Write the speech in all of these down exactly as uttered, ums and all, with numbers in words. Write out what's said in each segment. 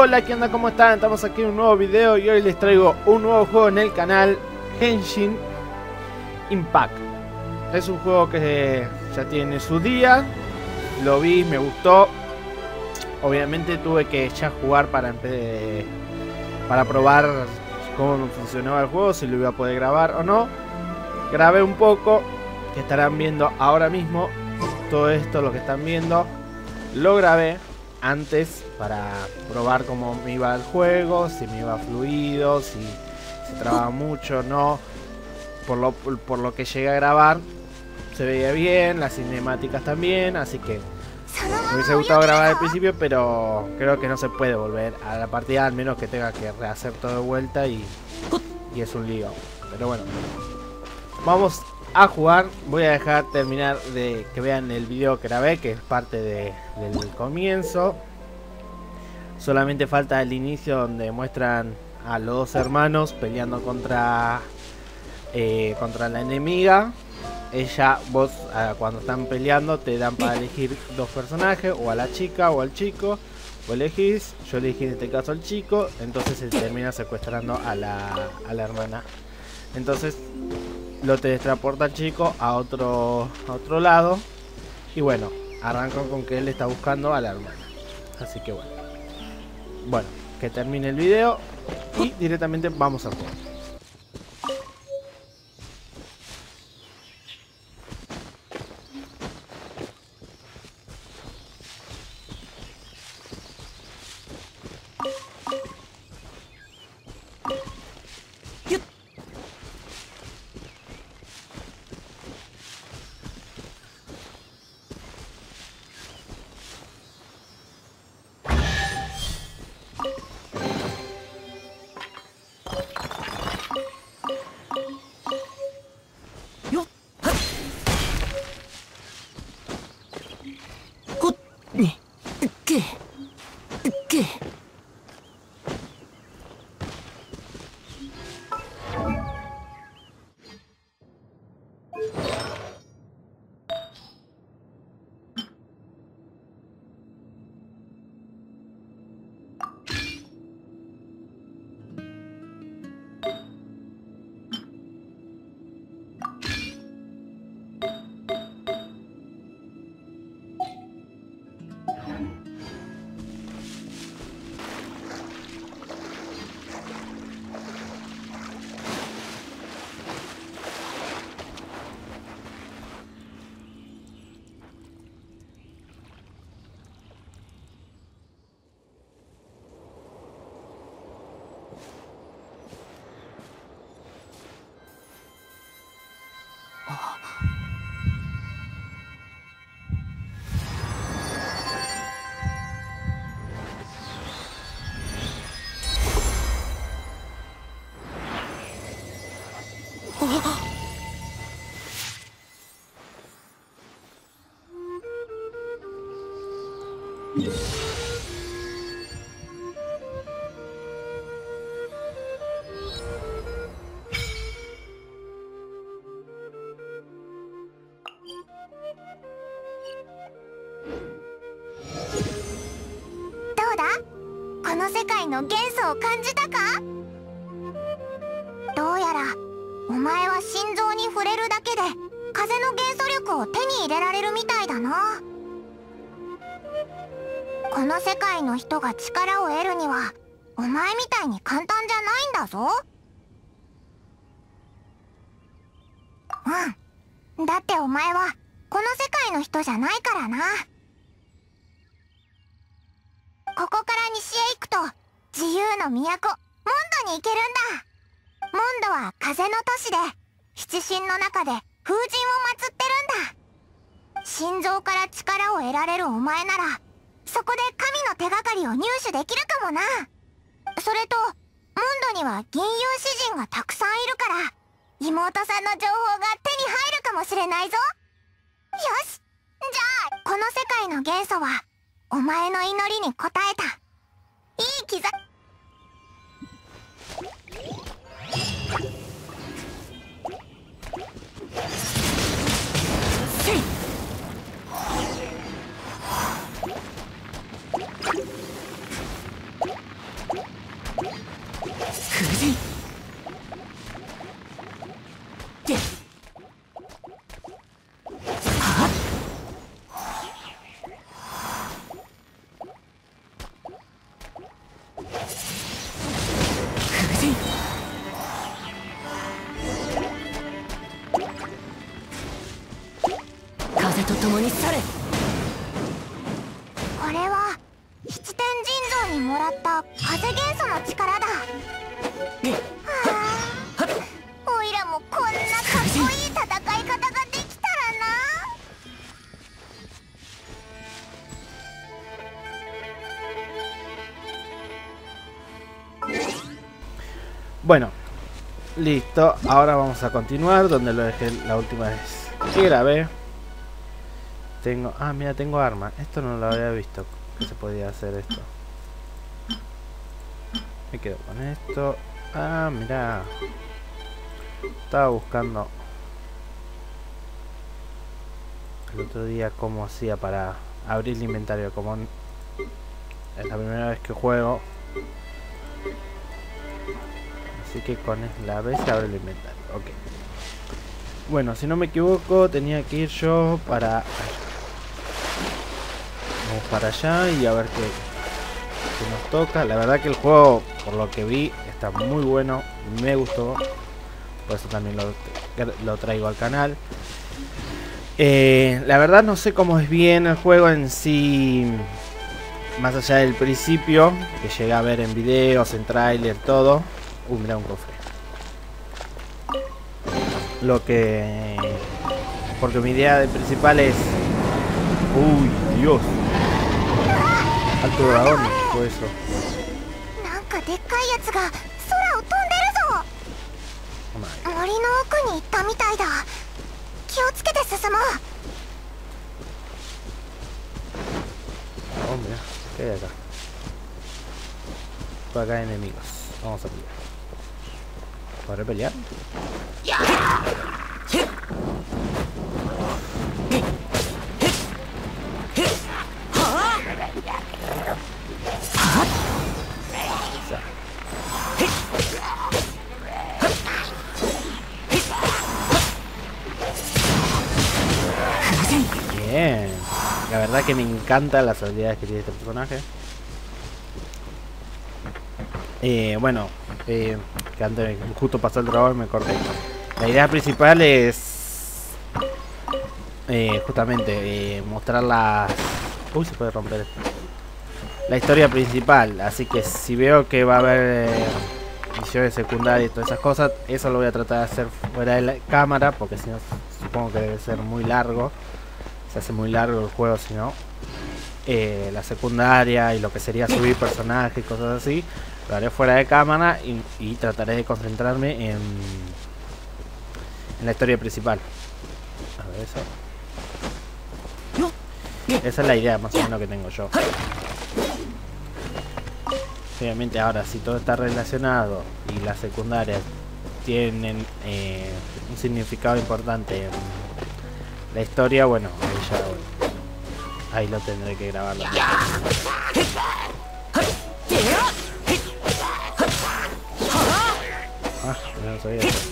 Hola, ¿qué onda? ¿Cómo están? Estamos aquí en un nuevo video y hoy les traigo un nuevo juego en el canal, Genshin Impact. Es un juego que ya tiene su día, lo vi, me gustó. Obviamente tuve que ya jugar para, para probar cómo funcionaba el juego, si lo iba a poder grabar o no. Grabé un poco, que estarán viendo ahora mismo. Todo esto, lo que están viendo, lo grabé antes para probar cómo me iba el juego, si me iba fluido, si se trababa mucho o no. Por lo, por lo que llegué a grabar, se veía bien, las cinemáticas también, así que me hubiese gustado grabar al principio, pero creo que no se puede volver a la partida, al menos que tenga que rehacer todo de vuelta y, y es un lío. Pero bueno, vamos a jugar. Voy a dejar terminar de que vean el video que grabé, que es parte de, del comienzo. Solamente falta el inicio, donde muestran a los dos hermanos peleando contra eh, contra la enemiga. Ella, vos eh, cuando están peleando te dan para elegir dos personajes, o a la chica o al chico, o elegís. Yo elegí en este caso al chico, entonces se termina secuestrando a la, a la hermana. Entonces lo teletransporta al chico a otro, a otro lado. Y bueno, arrancan con que él está buscando a la hermana. Así que bueno. Bueno, que termine el video y directamente vamos a jugar. この世界の元素を感じたか？どうやらお前は心臓に触れるだけで風の元素力を手に入れられるみたいだな。この世界の人が力を得るにはお前みたいに簡単じゃないんだぞ。うん、だってお前はこの世界の人じゃないからな。ここから西へ行くと自由の都モンドに行けるんだ。モンドは風の都市で七神の中で風神を祀ってるんだ。心臓から力を得られるお前ならそこで神の手がかりを入手できるかもな。それとモンドには銀融詩人がたくさんいるから妹さんの情報が手に入るかもしれないぞ。よし、じゃあこの世界の元素はお前の祈りに応えた。いい刻風と共に去れ。これは七天神像にもらった風元素の力だ。はあ、おいらもこんなかっこいい戦い方ができたらな。 Bueno, listo. Ahora vamos a continuar donde lo dejé la última vez que grabé. Tengo... Ah, mira, tengo arma. Esto no lo había visto. Que se podía hacer esto. Me quedo con esto. Ah, mira. Estaba buscando el otro día cómo hacía para abrir el inventario. Como es la primera vez que juego. Así que con la B se abre el inventario. Ok. Bueno, si no me equivoco, tenía que ir yo para... Vamos para allá y a ver qué, qué nos toca. La verdad que el juego, por lo que vi, está muy bueno. Me gustó. Por eso también lo, lo traigo al canal. Eh, la verdad no sé cómo es bien el juego en sí. Más allá del principio, que llegué a ver en videos, en trailer, todo. Uh, mira un cofre. Lo que... Porque mi idea principal es... Uy, Dios. Alto dragón, fue eso. Oh, mira, ¿qué hay acá? Por acá hay enemigos. Vamos a pelear. ¿Podré pelear? Bien. La verdad que me encantan las habilidades que tiene este personaje. Eh, bueno, eh, que antes justo pasó el trabajo y me corté. La idea principal es eh, justamente eh, mostrar las... Uy, se puede romper esto. La historia principal, así que si veo que va a haber eh, misiones secundarias y todas esas cosas, eso lo voy a tratar de hacer fuera de la cámara, porque si no supongo que debe ser muy largo. Se hace muy largo el juego si no. Eh, la secundaria y lo que sería subir personajes y cosas así, lo haré fuera de cámara y, y trataré de concentrarme en, en la historia principal. A ver eso. Esa es la idea más o menos que tengo yo. Obviamente ahora si todo está relacionado y las secundarias tienen eh, un significado importante en la historia, bueno, ahí ya bueno, ahí lo tendré que grabarlo. Ah, no sabía eso.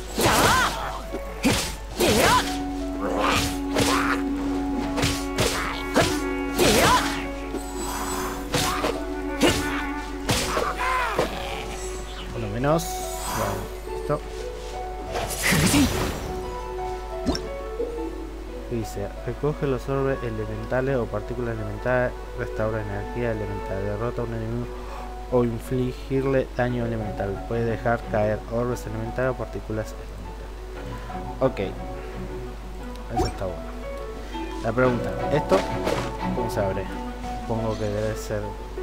Por lo menos, bueno, listo. Dice, recoge los orbes elementales o partículas elementales, restaura energía elemental, derrota a un enemigo o infligirle daño elemental. Puede dejar caer orbes elementales o partículas elementales. Ok, eso está bueno. La pregunta, ¿esto cómo se abre? Supongo que debe ser...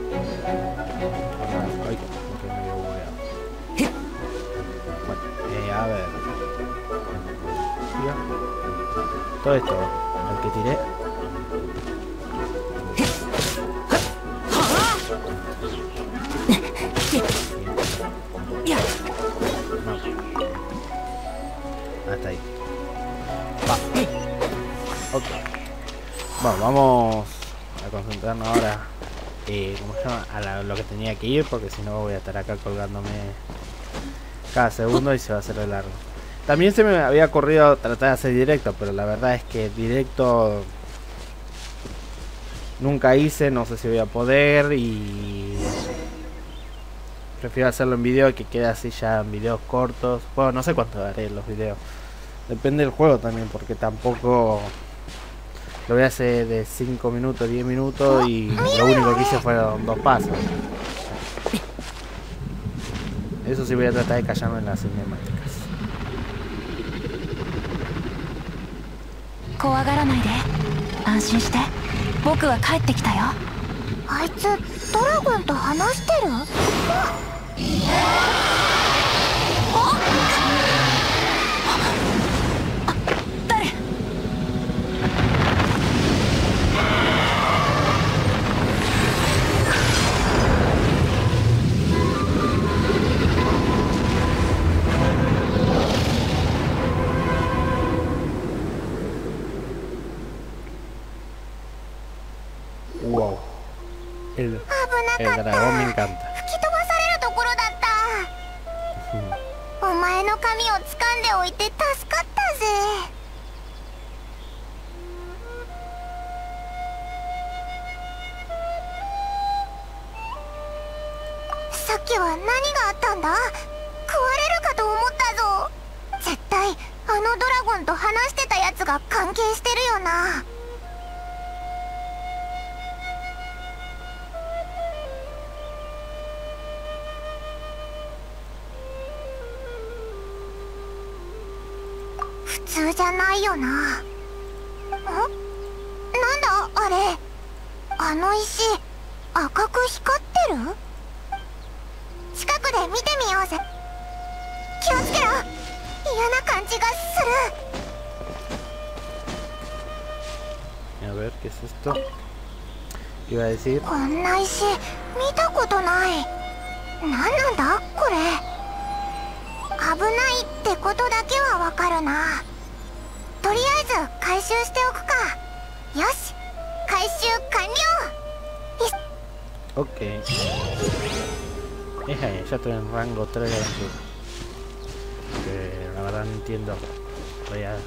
Ay, que me dio bugueado. Bueno, eh, a ver. ¿Ya? Todo esto, el que tiré. No. Hasta ahí. Va. Ok. Bueno, vamos a concentrarnos ahora. Eh, ¿Cómo se llama? A la, lo que tenía que ir, porque si no voy a estar acá colgándome cada segundo y se va a hacer largo. También se me había ocurrido tratar de hacer directo, pero la verdad es que directo nunca hice, no sé si voy a poder y prefiero hacerlo en video, que quede así ya en videos cortos. Bueno, no sé cuánto haré los videos, depende del juego también, porque tampoco lo voy a hacer de cinco minutos, diez minutos y lo único que hice fueron dos pasos. Eso sí, voy a tratar de callarme en las cinemáticas. 怖がらないで、安心して。僕は帰ってきたよ。 あいつドラゴンと話してる？ 誰？ Wow. El, el dragón me encanta. 吹き飛ばされるところだった。お前の髪を掴んでおいて助かったぜ。さっきは何があったんだ？食われるかと思ったぞ。絶対あのドラゴンと話してたやつが関係してるよな。普通じゃないよな。ん？なんだあれ。あの石赤く光ってる？近くで見てみようぜ。気をつけろ。嫌な感じがする。 A ver, ¿qué es esto? Iba a decir. こんな石見たことない。何なんだこれ。危ないってことだけはわかるな。とりあえず回収しておくか。よし、回収完了。 Ok. Hija, ya estoy en rango tres de aventura. Que la verdad no entiendo. Voy a...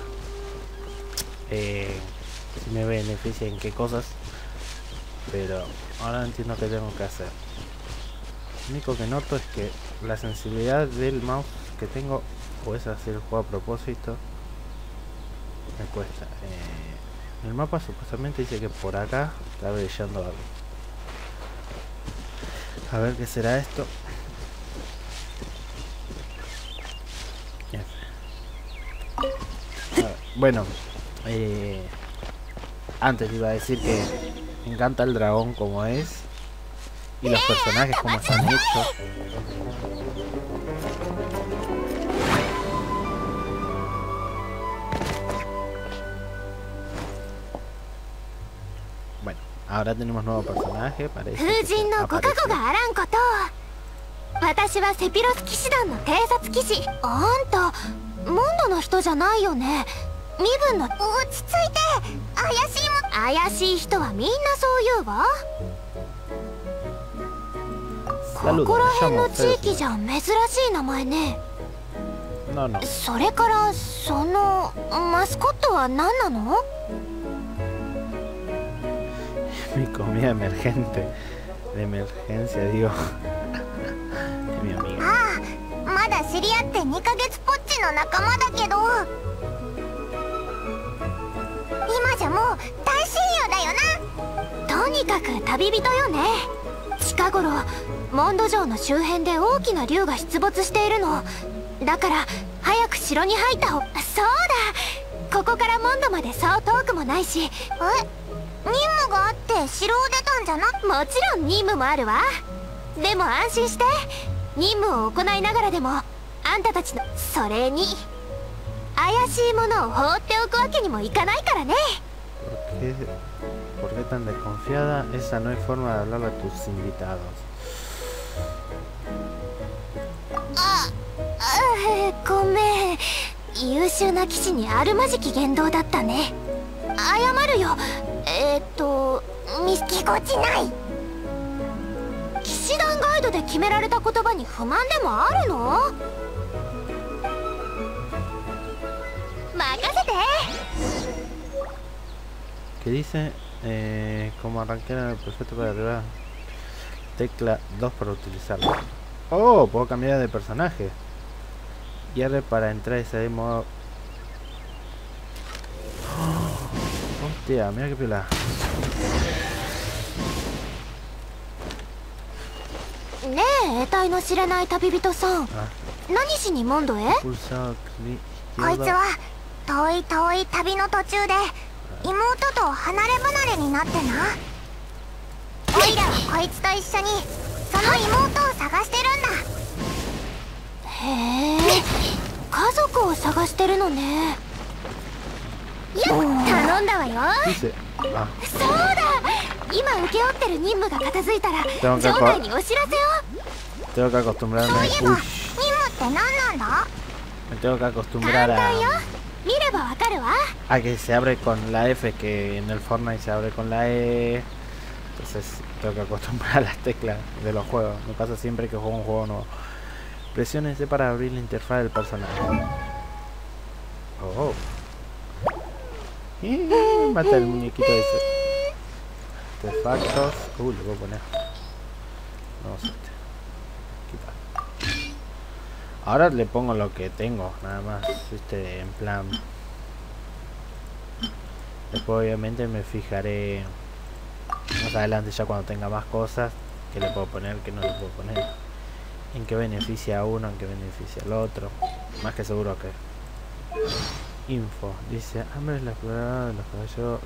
Eh, si me beneficia en qué cosas. Pero ahora no entiendo qué tengo que hacer. Lo único que noto es que la sensibilidad del mouse que tengo, o es hacer el juego a propósito, me cuesta. Eh, el mapa supuestamente dice que por acá está brillando algo. A ver qué será esto. Ver, bueno, eh, antes iba a decir que me encanta el dragón como es y los personajes como están hechos. Bueno, ahora tenemos nuevo personaje, parece. 風神のご加護があらんこと。私はセピロス騎士団の偵察騎士。あんたモンドの人じゃないよね。身分の。 落ち着いて。怪しいもん。 怪しい人はみんなそう言うわ。ここら辺の地域じゃ珍しい名前ね。 No, no. それからそのマスコットは何なの？ Mi comida emergente. De emergencia, digo. Mi amiga. ああ、まだ知り合ってにかげつぽっちの仲間だけど、今じゃもう大親友だよな。 とにかく旅人よね。近頃モンド城の周辺で大きな竜が出没しているの。だから早く城に入った方。そうだ、ここからモンドまでそう遠くもないし。 え、任務があって城を出たんじゃな。 もちろん任務もあるわ。でも安心して、任務を行いながらでもあんたたちのそれに怪しいものを放っておくわけにもいかないからね。 ¿Por qué, por qué tan desconfiada? Esa no hay forma de hablarle a tus invitados. あ、あ、ごめん。優秀な騎士にあるまじき言動だったね。謝るよ。えー、っと見ぎこちない。 騎士団ガイドで決められた言葉に不満でもあるの？ ¿Qué dice? Eh, como arrancar el perfecto para arriba. Tecla dos para utilizarlo. Oh, puedo cambiar de personaje. Y R para entrar ese modo. Oh, hostia, mira que piola. ねえ、得体の知れない旅人さん。何しにモンドへ？ こいつは遠い遠い旅の途中で妹と離れ離れになってな。オイラはこいつと一緒にその妹を探してるんだ。 へえ、家族を探してるのね。よっ、頼んだわよ。そうだ、今請け負ってる任務が片付いたら場内にお知らせを。 Tengo que acostumbrarme. Uy. Me tengo que acostumbrar a, a que se abre con la F, que en el Fortnite se abre con la E. Entonces tengo que acostumbrar a las teclas de los juegos. Me pasa siempre que juego un juego nuevo. Presione C para abrir la interfaz del personaje. Oh. Y mata el muñequito ese. Artefactos. Uh, le voy a poner. Vamos a este. Ahora le pongo lo que tengo, nada más, este, en plan. Después obviamente me fijaré más adelante, ya cuando tenga más cosas, que le puedo poner, que no le puedo poner, en qué beneficia a uno, en qué beneficia al otro. Más que seguro que info, dice Amber es la exploradora de los caballeros.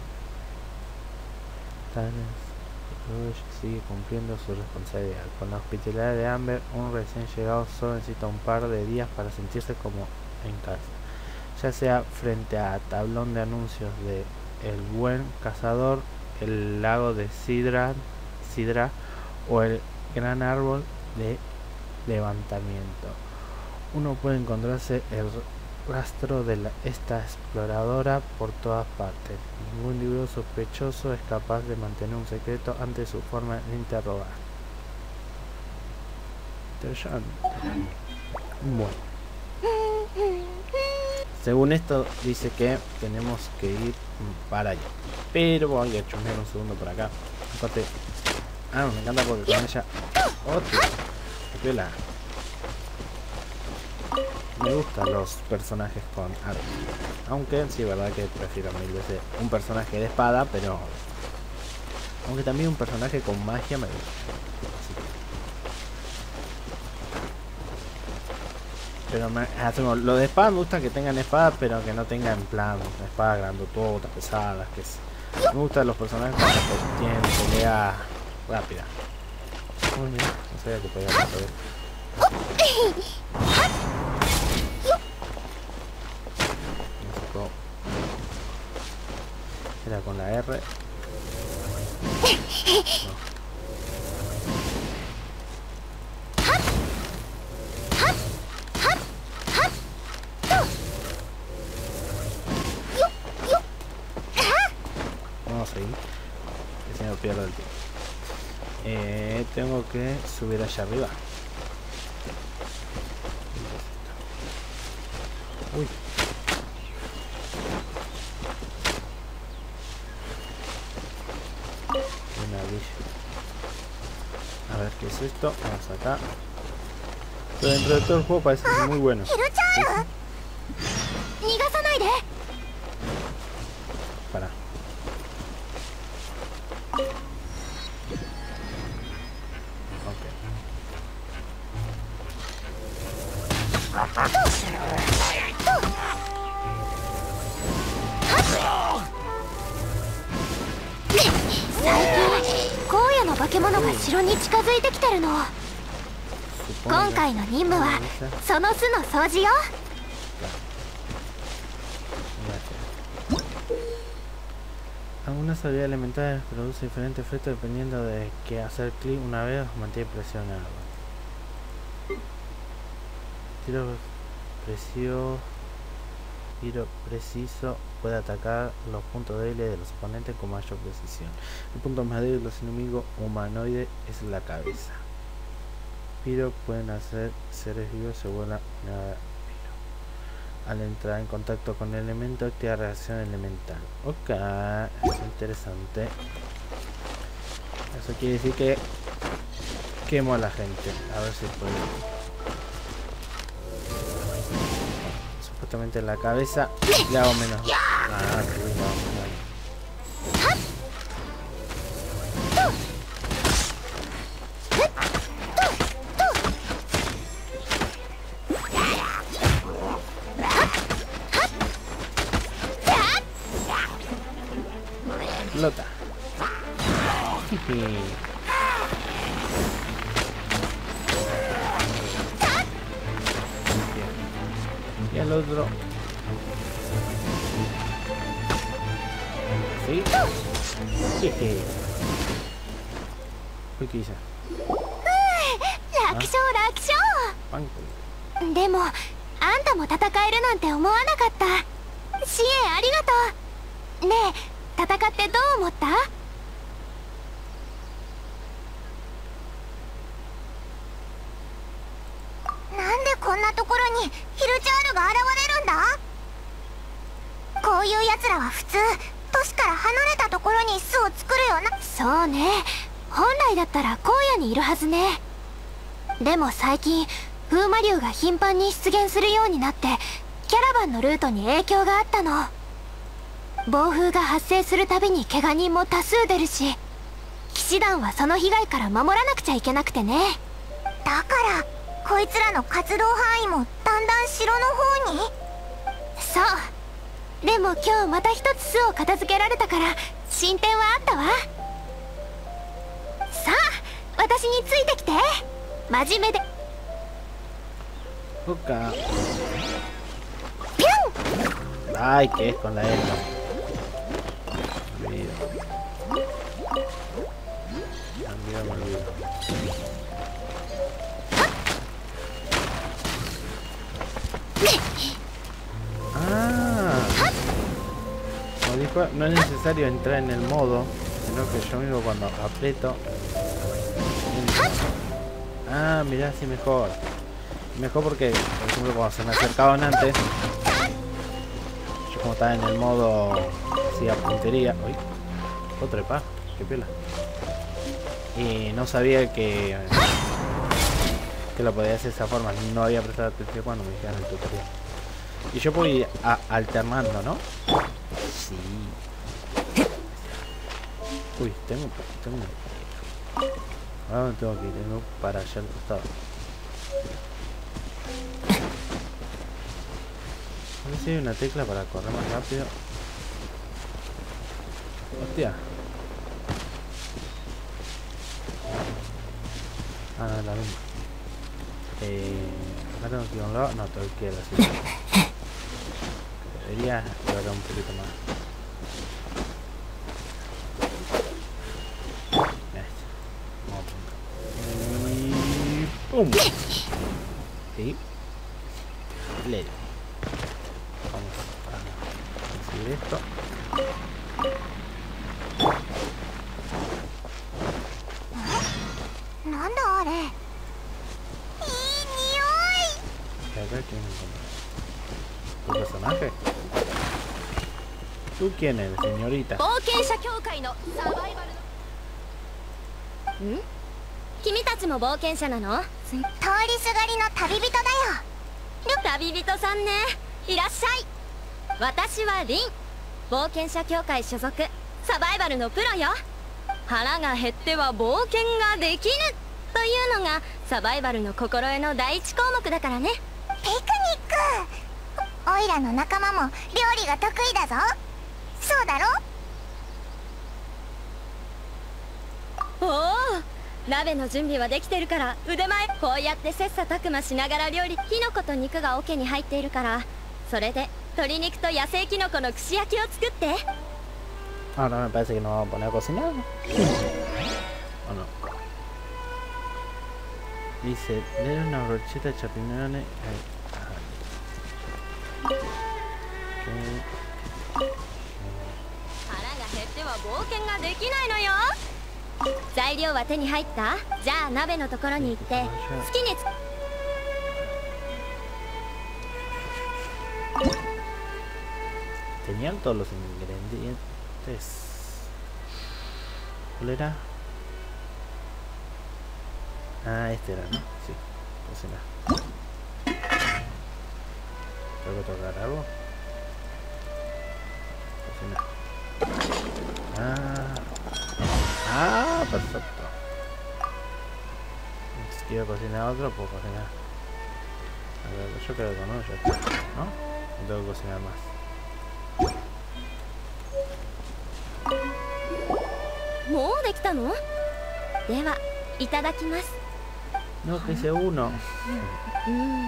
Sigue cumpliendo su responsabilidad. Con la hospitalidad de Amber, un recién llegado solo necesita un par de días para sentirse como en casa, ya sea frente a tablón de anuncios de El Buen Cazador, el lago de Sidra, Sidra o el gran árbol de levantamiento. Uno puede encontrarse el rastro de la, esta exploradora por todas partes. Ningún individuo sospechoso es capaz de mantener un secreto ante su forma de interrogar. Interesante. Bueno, según esto dice que tenemos que ir para allá, pero voy a chusmear un segundo por acá. Aparte, ah, me encanta porque con ella otro, qué piola. Me gustan los personajes con arma, aunque sí, verdad que prefiero mil veces un personaje de espada, pero aunque también un personaje con magia me gusta. Pero me, hacemos, lo de espada me gusta que tengan espada, pero que no tengan en plan espadas grandototas, pesadas, que es, me gustan los personajes que tienen pelea rápida. Uy, no, no sabía que podía hacer. Era con la R. No. Vamos a seguir. Que si no pierdo el tiempo. Eh, tengo que subir allá arriba. Uy. A ver qué es esto. Vamos acá. Pero dentro de todo el juego parece muy bueno. Para. Algunas habilidades elementales producen diferentes efectos dependiendo de que hacer clic una vez o mantiene presionado. Tiro preciso, tiro preciso puede atacar los puntos débiles de los oponentes con mayor precisión. El punto más débil de los enemigos humanoides es la cabeza. Piro pueden hacer seres vivos se vuelan nada. Al entrar en contacto con el elemento, activa reacción elemental. Ok, es interesante. Eso quiere decir que quemo a la gente. A ver si puedo. Supuestamente en la cabeza le hago menos. Ah, sí, le hago menos. Explota. Y el otro. ¿Sí? Uy, ¿qué hice? 楽勝楽勝。 パンク。 でもあんたも戦えるなんて思わなかった。支援ありがとう。ねえ、戦ってどう思った？ なんでこんなところにヒルチャールが現れるんだ？こういうやつらは普通都市から離れたところに巣を作るよな。 そうね、本来だったら荒野にいるはずね。でも最近風魔竜が頻繁に出現するようになってキャラバンのルートに影響があったの。暴風が発生するたびに怪我人も多数出るし、騎士団はその被害から守らなくちゃいけなくてね。 だからこいつらの活動範囲もだんだん城の方に。 そう。でも今日また一つ巣を片付けられたから進展はあったわ。さあ私についてきて。真面目で。 そっか。Ay, ¿qué es con la L? Me olvido. Me olvido, me olvido. Ah. Como dijo, no es necesario entrar en el modo, sino que yo mismo cuando aprieto. Ah, mirá, así mejor. Mejor porque, por ejemplo, cuando se me acercaban antes, yo como estaba en el modo así a puntería. Uy, otro trepa, qué pela. Y no sabía que que lo podía hacer de esa forma. No había prestado atención cuando me dijeron el tutorial. Y yo puedo ir a, alternando, ¿no? Sí. Uy, tengo, tengo ahora me tengo que ir, tengo para allá al costado. A ver si hay una tecla para correr más rápido. Hostia. Ah, no, la misma. Eh, acá tengo que ir a un lado. No, tengo que ir así. Debería llevar un poquito más. ¡Pum! Sí. Le. Vamos a conseguir esto. ¿Nanda are? ¡Y nioi! Acá quién encontró. ¿Tu personaje? ¿Tú quién eres, señorita? ¿Mm? 君たちも冒険者なの？ 通りすがりの旅人だよ。 旅人さんね。いらっしゃい。私はリン。冒険者協会所属、サバイバルのプロよ。腹が減っては冒険ができぬというのがサバイバルの心得の第一項目だからね。 ピクニック。おいらの仲間も料理が得意だぞ。そうだろ？ おお。鍋の準備はできてるから腕前。こうやって切磋琢磨しながら料理。キノコと肉が桶に入っているから、それで鶏肉と野生キノコの串焼きを作って。 Ahora me parece que nos vamos a poner a cocinar. ¿O no? Dice, leer una brocheta de champiñones. Okay. 腹が減っては冒険ができないのよ。材料は手に入った？じゃあ鍋のところに行って好きにつ。 Tenían todos los ingredientes. ¿Cuál era? Ah, este era, ¿no? Sí. Cocinar. ¿Tengo que tocar algo? Cocinar. Ah. Ah, perfecto. Si quiero cocinar otro, puedo cocinar. A ver, yo creo que con uno ya está, ¿no? No tengo que cocinar más. もうできたの？では、いただきます。 No, que hice uno. うん。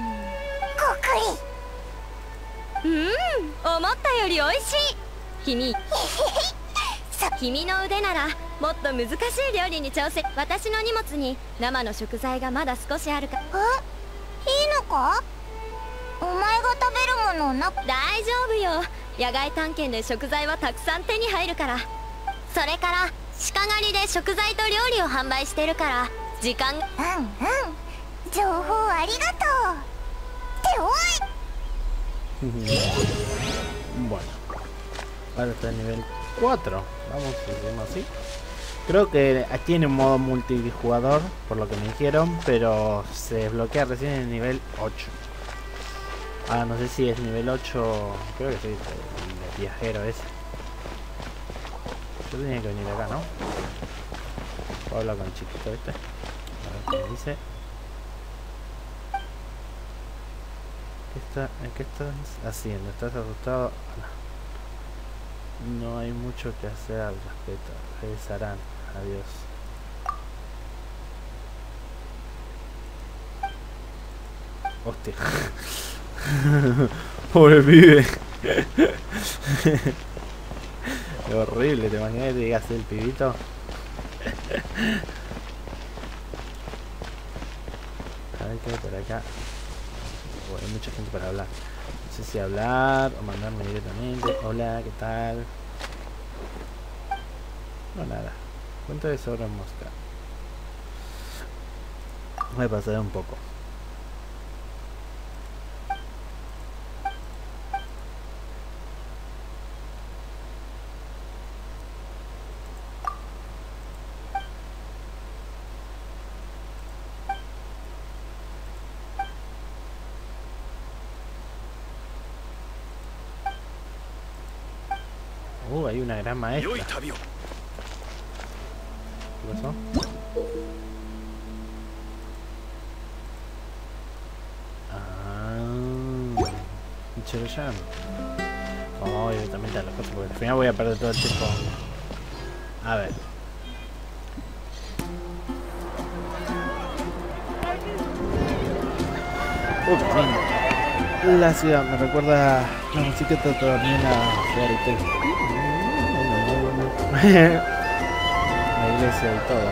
こくり。 うん、思ったより美味しい。君、君の腕ならもっと難しい料理に挑戦。私の荷物に生の食材がまだ少しあるか。 え、いいのか？お前が食べるものな。 大丈夫よ。野外探検で食材はたくさん手に入るから。それから鹿狩りで食材と料理を販売してるから時間。 うんうん。情報ありがとう。っておい。 Bueno, ahora está en nivel cuatro. Vamos a seguir así. Creo que tiene un modo multijugador, por lo que me dijeron, pero se desbloquea recién en el nivel ocho. Ah, no sé si es nivel ocho, creo que sí, el viajero ese. Yo tenía que venir acá, ¿no? Puedo hablar con el chiquito este. A ver qué me dice. ¿Qué, está, ¿Qué estás haciendo? ¿Estás asustado? No. No hay mucho que hacer al respecto. Regresarán. Adiós. Hostia. Pobre pibe. Qué horrible, ¿te imaginas que te digas el pibito? A ver qué hay por acá. Oh, hay mucha gente para hablar. No sé si hablar o mandarme directamente. Hola, ¿qué tal? No, nada. Cuenta de sobre mosca. Voy a pasar un poco. Uh, hay una gran maestra. ¿Qué pasó? Ah, Chero-chan. Vamos directamente a las cosas porque al final voy a perder todo el tiempo. A ver. Uh, qué lindo. La ciudad me recuerda la música de Tormina Fairy Tail. La iglesia y todo.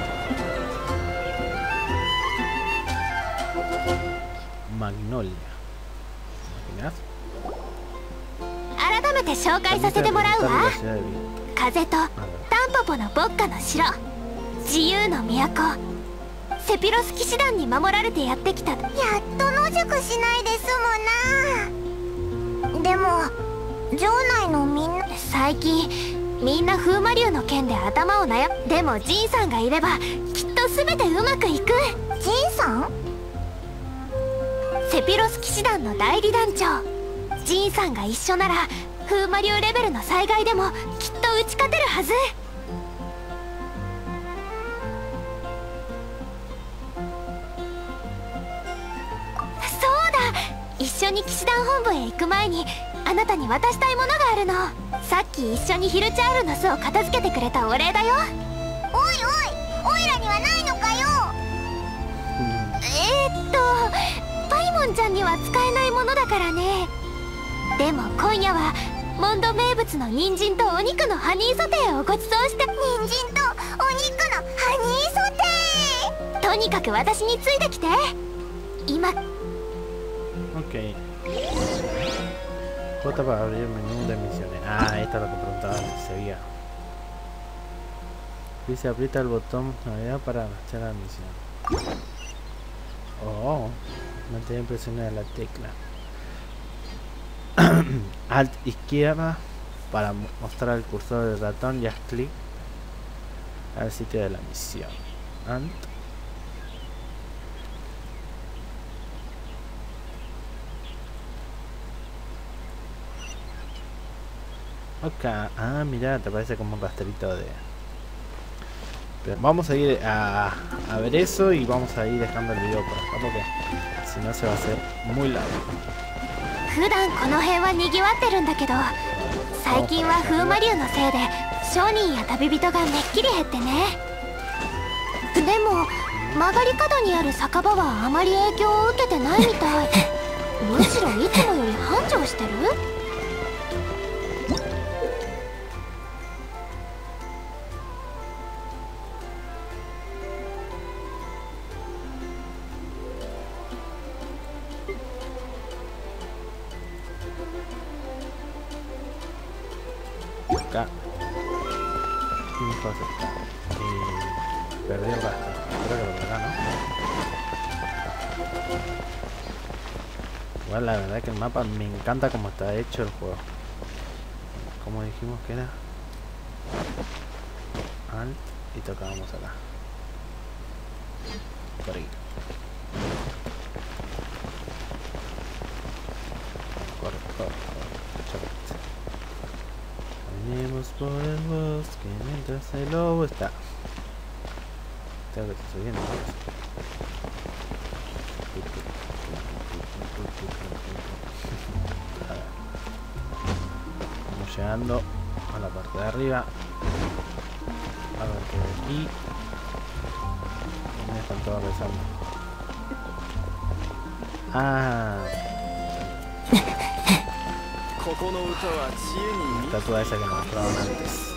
Magnolia. ¿Imaginas? 改めて紹介させてもらうわ。風とタンポポの牧歌の城、自由の都、セピロス騎士団に守られてやってきた。やっと野宿しないで済むな。でも城内のみんな最近みんな風魔竜の件で頭を悩む。でもジンさんがいればきっと全てうまくいく。ジンさん？セピロス騎士団の代理団長。ジンさんが一緒なら風魔竜レベルの災害でもきっと打ち勝てるはず。そうだ、一緒に騎士団本部へ行く前にあなたに渡したいものがあるの。さっき一緒にヒルチャールの巣を片付けてくれたお礼だよ。おいおい、オイラにはないのかよ。えー、っとパイモンちゃんには使えないものだからね。でも今夜はモンド名物の人参とお肉のハニーソテーをごちそうして。人参とお肉のハニーソテー。とにかく私についてきて。今。 Ok. J para abrir el menú de misiones. Ah, esta es lo que preguntaba antes, se veía. Dice aprieta el botón navegar para marchar la misión. Oh, mantener presionada la tecla. Alt izquierda para mostrar el cursor del ratón y haz clic al sitio de la misión. Alt. Ok, ah, mira, te parece como un rastrito de... Pero vamos a ir a, a ver eso y vamos a ir dejando el video por acá porque si no se va a hacer muy largo. 普段この辺は賑わってるんだけど、最近は風魔竜のせいで商人や旅人がめっきり減ってね。でも曲がり角にある酒場はあまり影響を受けてないみたい。むしろいつもより繁盛してる？ Acá. Info aceptar. Y perdí el rastro. Creo que lo por acá, ¿no? Igual la verdad que el mapa me encanta como está hecho el juego. Como dijimos que era. Alt y tocábamos acá. Por ahí. Corre, corre, corre. Chocate. Venimos por el bosque mientras el lobo está. Tengo que estar subiendo. Vamos llegando a la parte de arriba. A ver qué hay aquí. Me están todos rezando. Ah. La estatua esa que nos mostraron antes.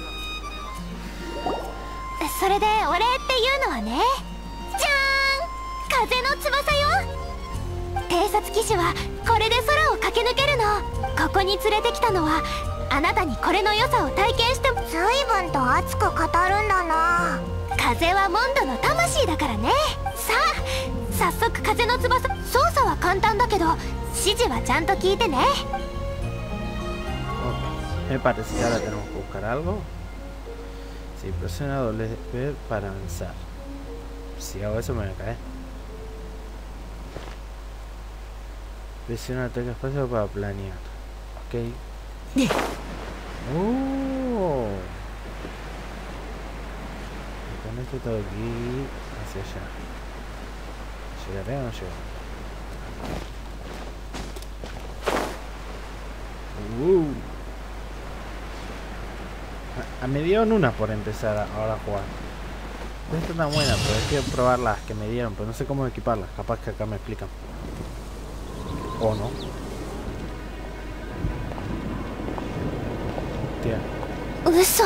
それでお礼っていうのはね、じゃーん、風の翼よ。偵察騎士はこれで空を駆け抜けるの。ここに連れてきたのはあなたにこれの良さを体験しても。 随分と熱く語るんだな。 風はモンドの魂だからね。さあ早速風の翼。操作は簡単だけど指示はちゃんと聞いてね。 Me parece que ahora tenemos que buscar algo. Si presiona doble B para avanzar. Si hago eso me voy a caer. Presiona tecla espacio para planear. Ok. Oh. Y con esto todo aquí hacia allá. ¿Llegaré o no llegaré? Uh. A me dieron una por empezar a, ahora a jugar. No está tan buena, pero hay que probar las que me dieron, pero no sé cómo equiparlas. Capaz que acá me explican. O no. Tía. Uso.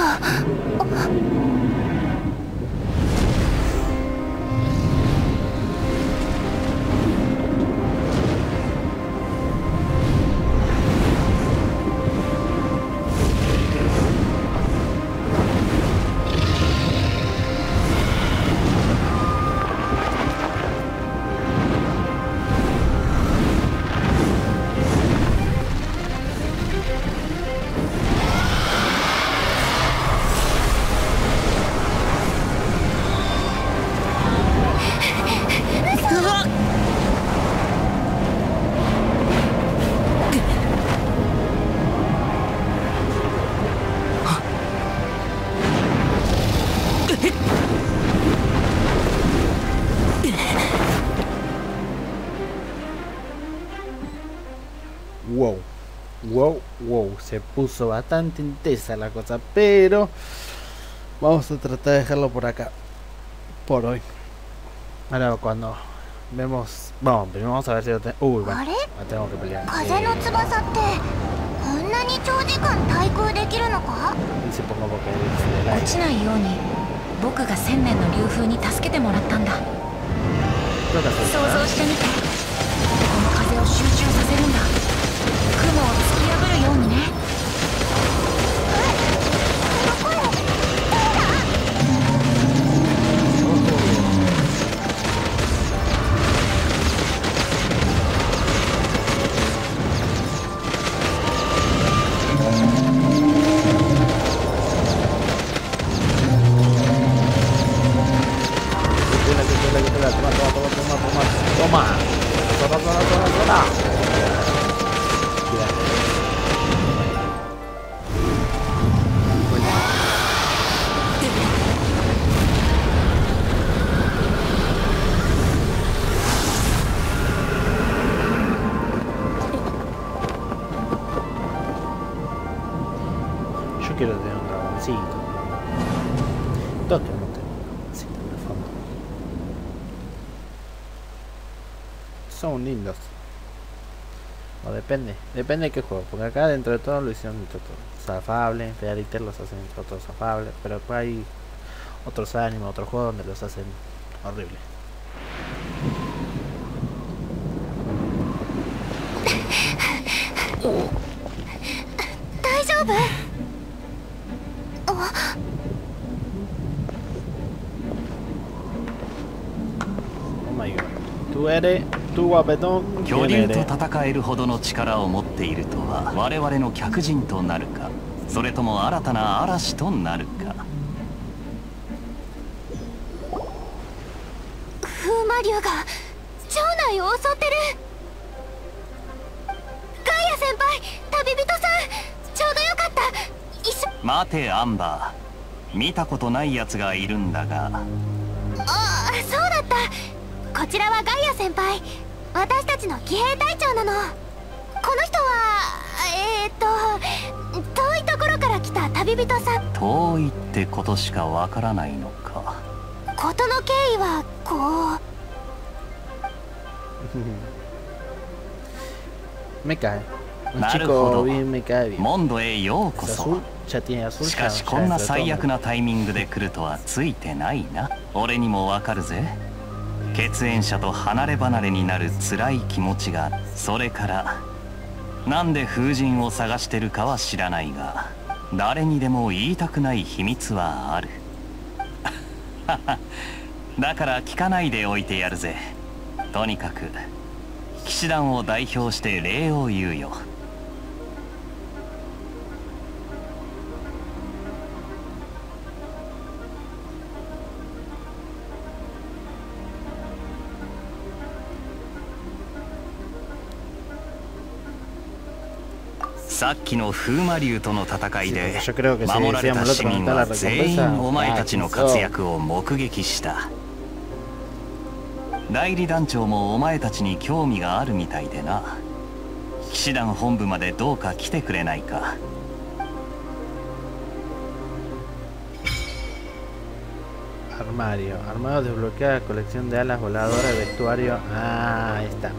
Wow, wow, wow, se puso bastante intensa la cosa, pero vamos a tratar de dejarlo por acá por hoy. Ahora cuando vemos, vamos, primero vamos a ver si lo tengo. Uy, bueno, la tengo que pelear. 風の翼ってこんなに長時間対空できるのか？ Y se pongo porque dice el 落ちないように僕が千年の流風に助けてもらったんだ。 creo que así, 想像してみて、この風を集中させるんだ。雲を突き破るようにね。 Toma. Toma, toma, toma, toma. Bien. Yo quiero tener un dragoncito. Todos queremos tener un dragoncito en el fondo. Son lindos. O depende, depende de qué juego. Porque acá dentro de todo lo hicieron dentro de todo zafable. Feariter los hacen dentro de todo zafable. Pero después hay otros animes, otros juegos donde los hacen horribles. Oh my god. Tú eres, tú guapetón. 恐竜と戦えるほどの力を持っているとは我々の客人となるか、それとも新たな嵐となるか。 風魔竜が町内を襲ってる。ガイア先輩、旅人さん、ちょうどよかった。一緒。 待てアンバー、見たことないやつがいるんだが。 ああ、そうだった。こちらはガイア先輩、私たちの騎兵隊長なの。この人はえー、っと遠いところから来た旅人さん。 遠いってことしかわからないのか。 事の経緯はこう。 Me cae. Un なるほ chico ど。 bien me cae bien. モンドへようこ Es そ。 azul, ya tiene azul. しかしこんな最悪なタイミングで来るとはついてないな。俺にもわかるぜ。血縁者と離れ離れになる辛い気持ちが。それからなんで風神を探してるかは知らないが、誰にでも言いたくない秘密はある。だから聞かないでおいてやるぜ。とにかく騎士団を代表して礼を言うよ。さっきの風魔竜との戦いで守られた市民は全員お前たちの活躍を目撃した。代理団長もお前たちに興味があるみたいでな。騎士団本部までどうか来てくれないか。 Armario. Armario desbloquea colección de alas voladoras, vestuario. Ah, ahí está.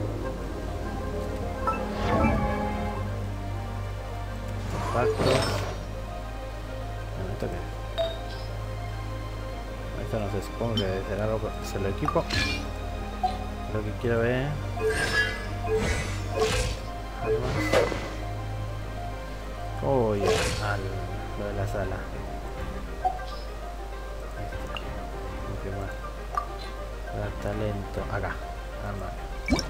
Artefactos. Bueno, ¿esto qué? Esto no sé, supongo que será algo para hacerlo equipo. Lo que quiero ver. Armas. ¿Cómo voy a al, lo de la sala? Talento, acá, armario.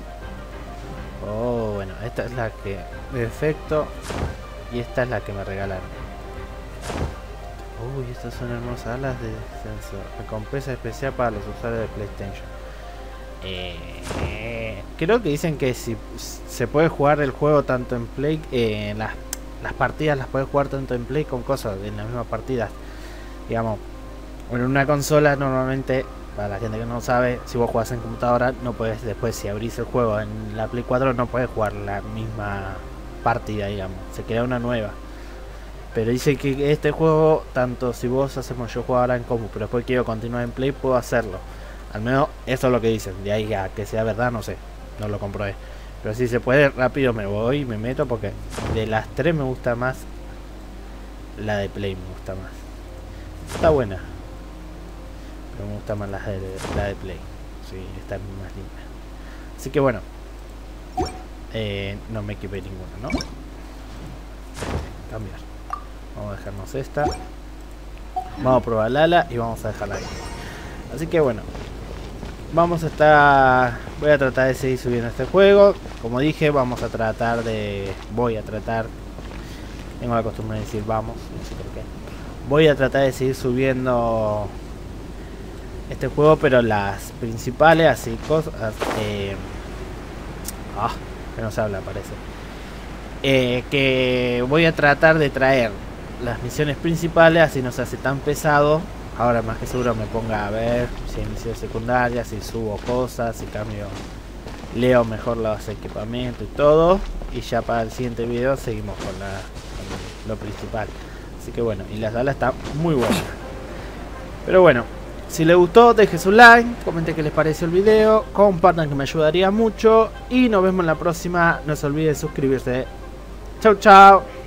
Oh, bueno, esta es la que de efecto y esta es la que me regalaron. Uy, estas son hermosas alas de sensor. Recompensa especial para los usuarios de PlayStation. Eh, creo que dicen que si se puede jugar el juego tanto en Play, eh, las, las partidas las puedes jugar tanto en Play con cosas en las mismas partidas. Digamos, en una consola normalmente, para la gente que no sabe, si vos jugás en computadora, no puedes después, si abrís el juego en la Play cuatro, no puedes jugar la misma partida, digamos, se crea una nueva. Pero dice que este juego, tanto si vos hacemos, yo juego ahora en compu, pero después quiero continuar en Play, puedo hacerlo. Al menos eso es lo que dicen. De ahí a que sea verdad, no sé, no lo comprobé. Pero si se puede, rápido me voy y me meto, porque de las tres me gusta más la de Play, me gusta más. Está buena, pero me gusta más la de, la de Play. Sí, está más linda. Así que bueno, eh, no me equipé ninguna, ¿no? Cambiar. Vamos a dejarnos esta. Vamos a probar la ala y vamos a dejarla ahí. Así que bueno, vamos a estar... Voy a tratar de seguir subiendo este juego. Como dije, vamos a tratar de... Voy a tratar... Tengo la costumbre de decir vamos, no sé por qué. Voy a tratar de seguir subiendo este juego, pero las principales, así cosas, eh, ah, que no se habla parece, eh, que voy a tratar de traer las misiones principales, así no se hace tan pesado. Ahora más que seguro me ponga a ver si hay misiones secundarias, si subo cosas, si cambio, leo mejor los equipamientos y todo, y ya para el siguiente video seguimos con, la, con lo principal. Así que bueno, y la sala está muy buena. Pero bueno, si les gustó, dejen su like, comenten qué les pareció el video, compartan que me ayudaría mucho, y nos vemos en la próxima. No se olviden de suscribirse. Chau chau.